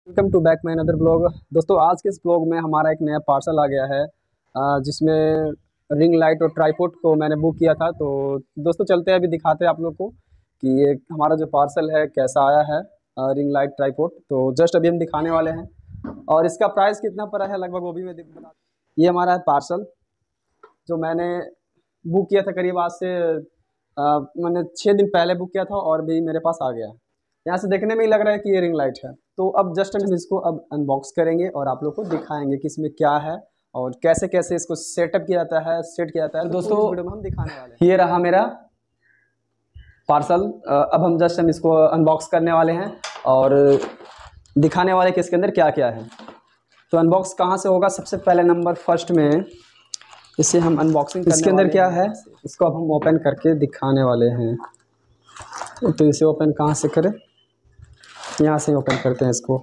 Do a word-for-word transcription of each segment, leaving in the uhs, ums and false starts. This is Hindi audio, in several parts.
Welcome to back my another blog. दोस्तों आज के इस ब्लॉग में हमारा एक नया पार्सल आ गया है, अ, जिसमें रिंग लाइट और ट्राईपोड को मैंने बुक किया था। तो दोस्तों चलते हैं, अभी दिखाते हैं आप लोग को कि ये हमारा जो पार्सल है कैसा आया है। अ, रिंग लाइट ट्राईपोड तो जस्ट अभी हम दिखाने वाले हैं और इसका प्राइस कितना पड़ा है लगभग वो भी मैं बता। ये हमारा है पार्सल जो मैंने बुक किया था करीब आज से अ, मैंने छः दिन पहले बुक किया था और भी मेरे पास आ गया है। यहाँ से देखने में ही लग रहा है कि ये रिंग लाइट है। तो अब जस्ट हम इसको अब अनबॉक्स करेंगे और आप लोग को दिखाएंगे कि इसमें क्या है और कैसे कैसे इसको सेटअप किया जाता है, सेट किया जाता है। तो दोस्तों वीडियो में हम दिखाने वाले हैं। ये रहा मेरा पार्सल। अब हम जस्ट हम इसको अनबॉक्स करने वाले हैं और दिखाने वाले कि इसके अंदर क्या क्या है। तो अनबॉक्स कहाँ से होगा? सबसे पहले नंबर फर्स्ट में इसे हम अनबॉक्सिंग इसके अंदर क्या है इसको अब हम ओपन करके दिखाने वाले हैं। तो इसे ओपन कहाँ से करें? यहाँ से ओपन करते हैं इसको।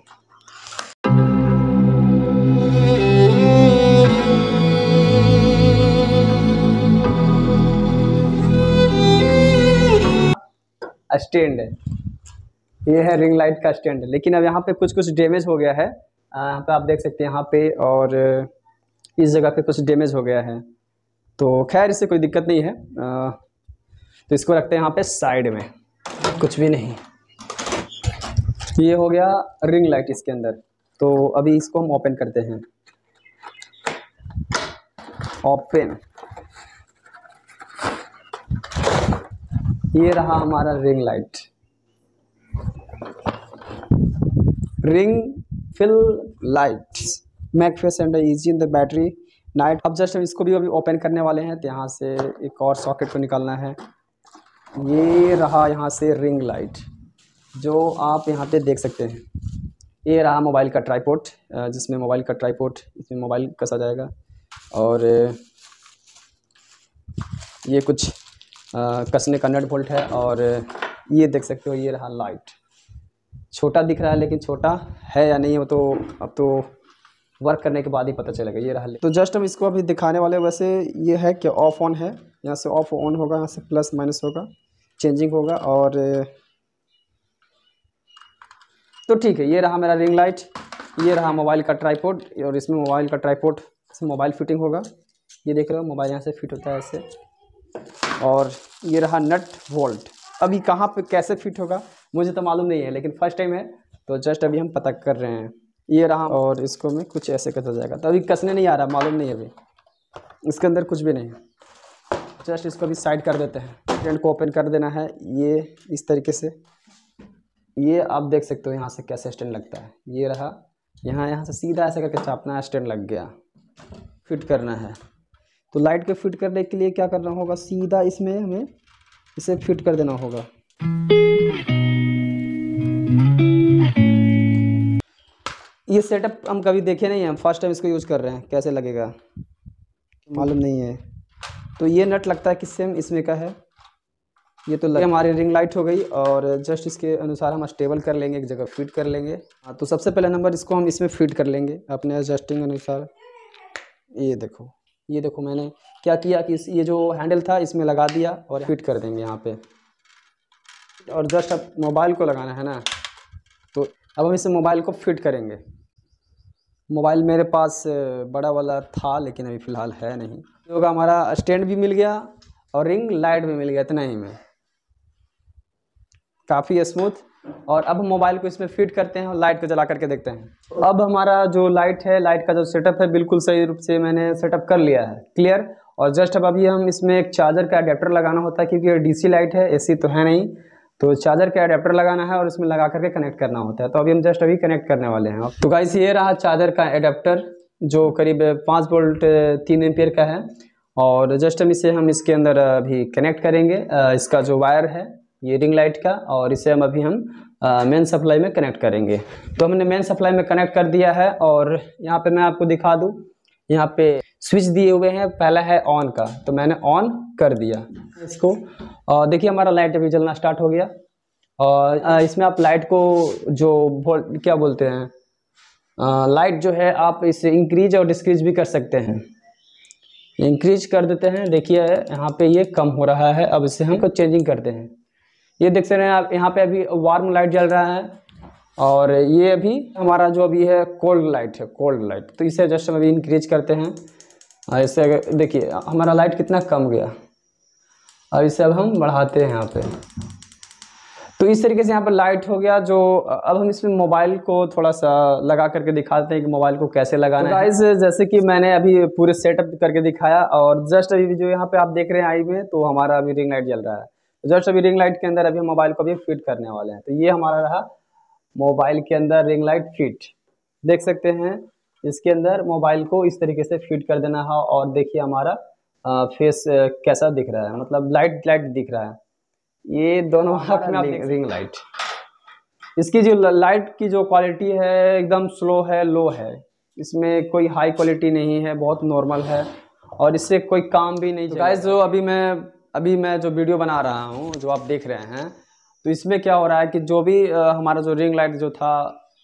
स्टैंड है, ये है रिंग लाइट का स्टैंड। लेकिन अब यहाँ पे कुछ कुछ डैमेज हो गया है। यहाँ पे आप देख सकते हैं यहाँ पे और इस जगह पे कुछ डैमेज हो गया है। तो खैर इससे कोई दिक्कत नहीं है। आ, तो इसको रखते हैं यहाँ पे साइड में, कुछ भी नहीं। ये हो गया रिंग लाइट इसके अंदर। तो अभी इसको हम ओपन करते हैं। ओपन, ये रहा हमारा ring light. Ring fill light make face and easy in the battery night. अब जस्ट हम इसको भी अभी ओपन करने वाले हैं। तो यहाँ से एक और सॉकेट को निकालना है। ये रहा यहाँ से रिंग लाइट जो आप यहाँ पे देख सकते हैं। ये रहा मोबाइल का ट्राईपोड, जिसमें मोबाइल का ट्राईपोड इसमें मोबाइल कसा जाएगा। और ये कुछ कसने का नट बोल्ट है। और ये देख सकते हो ये रहा लाइट। छोटा दिख रहा है लेकिन छोटा है या नहीं वो तो अब तो वर्क करने के बाद ही पता चलेगा। ये रहा। तो जस्ट हम इसको अभी दिखाने वाले। वैसे ये है कि ऑफ ऑन है, यहाँ से ऑफ ऑन होगा, यहाँ से प्लस माइनस होगा, चेंजिंग होगा। और तो ठीक है, ये रहा मेरा रिंग लाइट। ये रहा मोबाइल का ट्राईपोड और इसमें मोबाइल का ट्राईपोड से मोबाइल फिटिंग होगा। ये देख रहे हो मोबाइल यहाँ से फिट होता है ऐसे। और ये रहा नट वोल्ट। अभी कहाँ पे कैसे फिट होगा मुझे तो मालूम नहीं है, लेकिन फर्स्ट टाइम है तो जस्ट अभी हम पता कर रहे हैं। ये रहा और इसको में कुछ ऐसे कसा जाएगा। तो अभी कसने नहीं आ रहा, मालूम नहीं है अभी इसके अंदर कुछ भी नहीं है। जस्ट इसको अभी साइड कर देते हैं। स्टैंड को ओपन कर देना है ये इस तरीके से। ये आप देख सकते हो यहाँ से कैसे स्टैंड लगता है। ये रहा, यहाँ यहाँ से सीधा ऐसे करके चापना है, स्टैंड लग गया। फिट करना है तो लाइट को फिट करने के लिए क्या करना होगा? सीधा इसमें हमें इसे फिट कर देना होगा। ये सेटअप हम कभी देखे नहीं हैं, हम फर्स्ट टाइम इसको यूज़ कर रहे हैं। कैसे लगेगा मालूम नहीं है। तो ये नट लगता है किससे? हम इसमें का है ये। तो लगे हमारी रिंग लाइट हो गई और जस्ट इसके अनुसार हम स्टेबल कर लेंगे, एक जगह फिट कर लेंगे। हाँ, तो सबसे पहले नंबर इसको हम इसमें फिट कर लेंगे अपने एडजस्टिंग अनुसार। ये देखो ये देखो मैंने क्या किया कि इस ये जो हैंडल था इसमें लगा दिया और फिट कर देंगे यहाँ पे। और जस्ट अब मोबाइल को लगाना है ना, तो अब हम इसे मोबाइल को फिट करेंगे। मोबाइल मेरे पास बड़ा वाला था लेकिन अभी फ़िलहाल है नहीं। तो होगा हमारा स्टैंड भी मिल गया और रिंग लाइट भी मिल गया, इतना ही में काफ़ी स्मूथ। और अब हम मोबाइल को इसमें फिट करते हैं और लाइट को जला करके देखते हैं। अब हमारा जो लाइट है, लाइट का जो सेटअप है बिल्कुल सही रूप से मैंने सेटअप कर लिया है, क्लियर। और जस्ट अब अभी हम इसमें एक चार्जर का अडेप्टर लगाना होता है क्योंकि ये डीसी लाइट है, एसी तो है नहीं। तो चार्जर का अडेप्टर लगाना है और इसमें लगा करके कनेक्ट करना होता है। तो अभी हम जस्ट अभी कनेक्ट करने वाले हैं। तो गाइस ये रहा चार्जर का अडेप्टर जो करीब पाँच वोल्ट तीन एम्पियर का है। और जस्ट हम इसे हम इसके अंदर अभी कनेक्ट करेंगे। इसका जो वायर है ये रिंग लाइट का, और इसे हम अभी हम मेन सप्लाई में कनेक्ट करेंगे। तो हमने मेन सप्लाई में कनेक्ट कर दिया है। और यहाँ पे मैं आपको दिखा दूँ, यहाँ पे स्विच दिए हुए हैं। पहला है ऑन का, तो मैंने ऑन कर दिया इसको। और देखिए हमारा लाइट अभी जलना स्टार्ट हो गया। और इसमें आप लाइट को जो क्या बोलते हैं, लाइट जो है आप इसे इंक्रीज और डिस्क्रीज भी कर सकते हैं। इंक्रीज कर देते हैं, देखिए यहाँ पे ये कम हो रहा है। अब इसे हम चेंजिंग करते हैं। ये देख सकते हैं आप, यहाँ पे अभी वार्म लाइट जल रहा है और ये अभी हमारा जो अभी है कोल्ड लाइट है, कोल्ड लाइट। तो इसे जस्ट हम अभी इंक्रीज करते हैं। इससे अगर देखिए हमारा लाइट कितना कम गया, और इसे अब हम बढ़ाते हैं यहाँ पे। तो इस तरीके से यहाँ पर लाइट हो गया। जो अब हम इसमें मोबाइल को थोड़ा सा लगा करके दिखाते हैं कि मोबाइल को कैसे लगाना है। गाइस जैसे कि मैंने अभी पूरे सेटअप करके दिखाया, और जस्ट अभी जो यहाँ पे आप देख रहे हैं आई में, तो हमारा अभी रिंग लाइट जल रहा है। जस्ट अभी रिंग लाइट के अंदर अभी हम मोबाइल को भी फिट करने वाले हैं। तो ये हमारा रहा मोबाइल के अंदर रिंग लाइट फिट। देख सकते हैं इसके अंदर मोबाइल को इस तरीके से फिट कर देना है। और देखिए हमारा आ, फेस कैसा दिख रहा है, मतलब लाइट लाइट दिख रहा है। ये दोनों हाथ में आप रिंग लाइट। इसकी जो लाइट की जो क्वालिटी है एकदम स्लो है, लो है। इसमें कोई हाई क्वालिटी नहीं है, बहुत नॉर्मल है, और इससे कोई काम भी नहीं। तो गाइस जो अभी मैं अभी मैं जो वीडियो बना रहा हूँ, जो आप देख रहे हैं, तो इसमें क्या हो रहा है कि जो भी आ, हमारा जो रिंग लाइट जो था,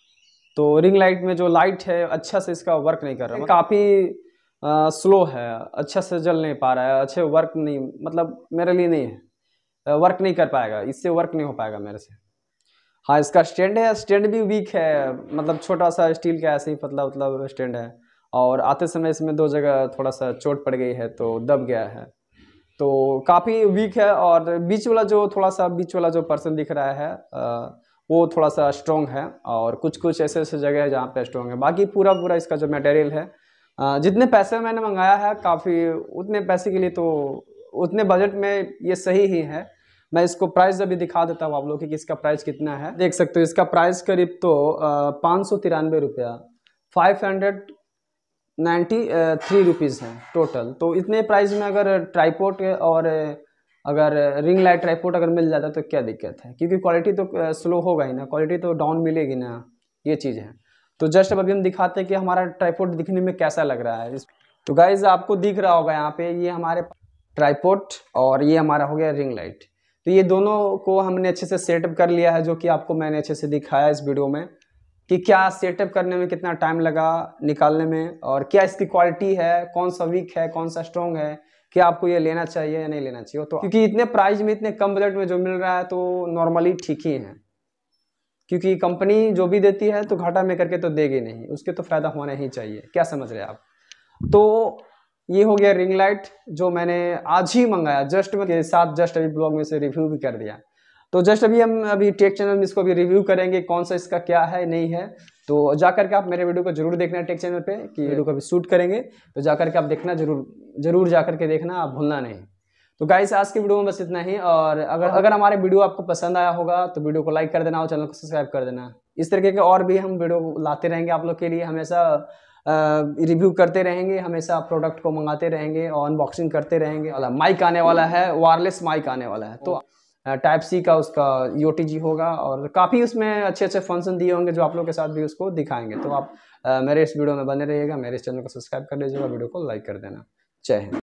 तो रिंग लाइट में जो लाइट है अच्छा से इसका वर्क नहीं कर रहा, काफ़ी स्लो है, अच्छा से जल नहीं पा रहा है, अच्छे वर्क नहीं, मतलब मेरे लिए नहीं है, वर्क नहीं कर पाएगा, इससे वर्क नहीं हो पाएगा मेरे से। हाँ इसका स्टैंड है, स्टैंड भी वीक है, मतलब छोटा सा स्टील का ऐसे ही पतला मतलब स्टैंड है, और आते समय इसमें दो जगह थोड़ा सा चोट पड़ गई है तो दब गया है, तो काफ़ी वीक है। और बीच वाला जो थोड़ा सा बीच वाला जो पर्सन दिख रहा है आ, वो थोड़ा सा स्ट्रॉन्ग है, और कुछ कुछ ऐसे ऐसे जगह है जहाँ पे स्ट्रॉन्ग है। बाकी पूरा पूरा इसका जो मटेरियल है, आ, जितने पैसे मैंने मंगाया है काफ़ी, उतने पैसे के लिए तो उतने बजट में ये सही ही है। मैं इसको प्राइस अभी दिखा देता हूँ आप लोग कि इसका प्राइस कितना है। देख सकते हो इसका प्राइस करीब तो पाँच सौ तिरानवे रुपया five hundred ninety three rupees है टोटल। तो इतने प्राइस में अगर ट्राईपोड और अगर रिंग लाइट ट्राईपोड अगर मिल जाता तो क्या दिक्कत है, क्योंकि क्वालिटी तो स्लो होगा ही ना, क्वालिटी तो डाउन मिलेगी ना, ये चीज़ है। तो जस्ट अब अभी हम दिखाते हैं कि हमारा ट्राईपोड दिखने में कैसा लग रहा है। तो गाइज आपको दिख रहा होगा यहाँ पे, ये हमारे ट्राईपोड और ये हमारा हो गया रिंग लाइट। तो ये दोनों को हमने अच्छे से सेटअप कर लिया है, जो कि आपको मैंने अच्छे से दिखाया इस वीडियो में कि क्या सेटअप करने में कितना टाइम लगा निकालने में, और क्या इसकी क्वालिटी है, कौन सा वीक है कौन सा स्ट्रॉन्ग है, क्या आपको ये लेना चाहिए या नहीं लेना चाहिए। तो क्योंकि इतने प्राइस में इतने कम बजट में जो मिल रहा है तो नॉर्मली ठीक ही है, क्योंकि कंपनी जो भी देती है तो घाटा में करके तो देगी नहीं, उसके तो फायदा होना ही चाहिए। क्या समझ रहे हैं आप। तो ये हो गया रिंग लाइट जो मैंने आज ही मंगाया, जस्ट के साथ जस्ट अभी ब्लॉग में से रिव्यू भी कर दिया। तो जस्ट अभी हम अभी टेक चैनल में इसको भी रिव्यू करेंगे कौन सा इसका क्या है नहीं है। तो जाकर के आप मेरे वीडियो को जरूर देखना टेक चैनल पे कि वीडियो को भी शूट करेंगे, तो जाकर के आप देखना जरूर जरूर जाकर के देखना, आप भूलना नहीं। तो गाइस आज की वीडियो में बस इतना ही, और अगर अगर हमारे वीडियो आपको पसंद आया होगा तो वीडियो को लाइक कर देना और चैनल को सब्सक्राइब कर देना। इस तरीके के और भी हम वीडियो लाते रहेंगे आप लोग के लिए, हमेशा रिव्यू करते रहेंगे, हमेशा प्रोडक्ट को मंगाते रहेंगे और अनबॉक्सिंग करते रहेंगे। माइक आने वाला है, वायरलेस माइक आने वाला है, तो टाइप सी का उसका यू टी जी होगा, और काफ़ी उसमें अच्छे अच्छे फंक्शन दिए होंगे जो आप लोग के साथ भी उसको दिखाएंगे। तो आप आ, मेरे इस वीडियो में बने रहिएगा, मेरे इस चैनल को सब्सक्राइब कर लीजिएगा, वीडियो को लाइक कर देना। जय हिंद।